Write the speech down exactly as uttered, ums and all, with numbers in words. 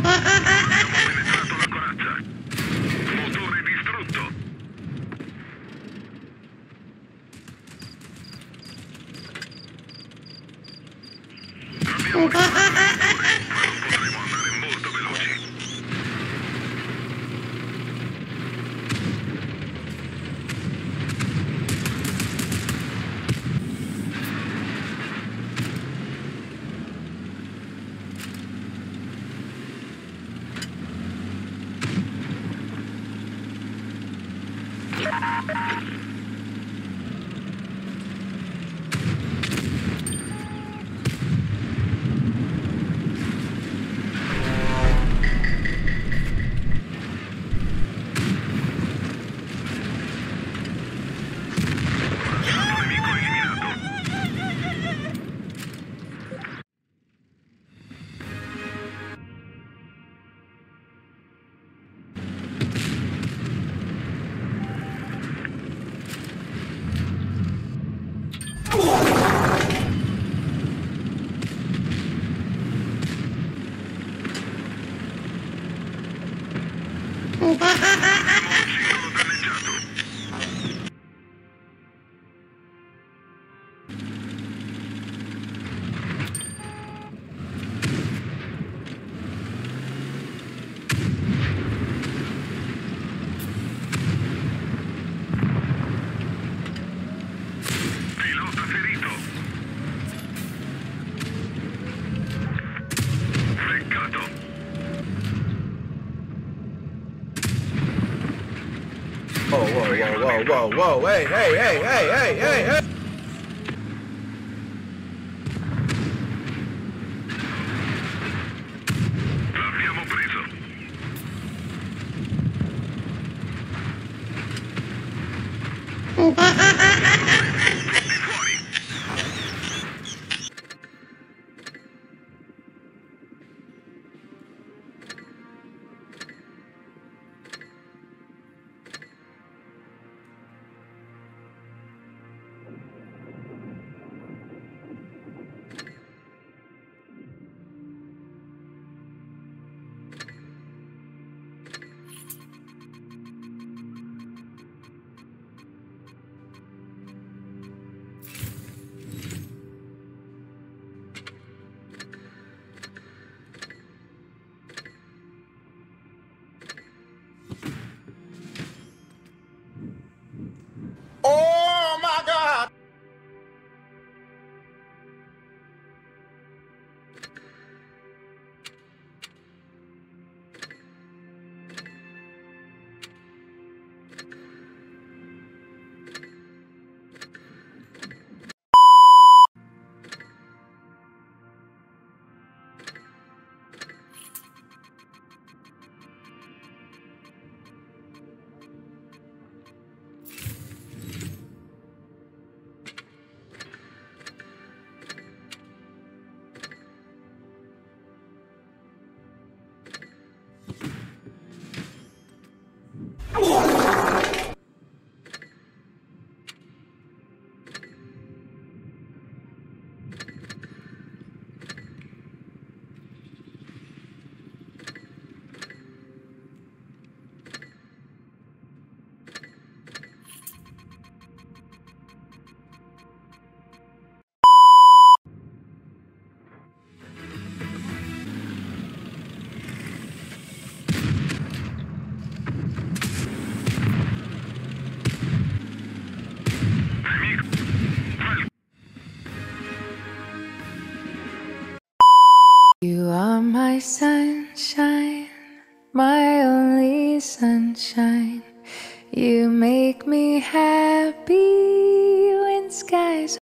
penetrato la corazza. Motore distrutto. Abbiamo distrutto il motore, ma non potremo andare molto veloci. Singolo danneggiato. Pilota ferito. Peccato. Whoa, whoa, whoa, whoa, whoa, whoa, hey, hey, hey, hey, hey, hey, hey! L'abbiamo preso. Tutti fuori. Oh my God! You are my sunshine, my only sunshine. You make me happy when skies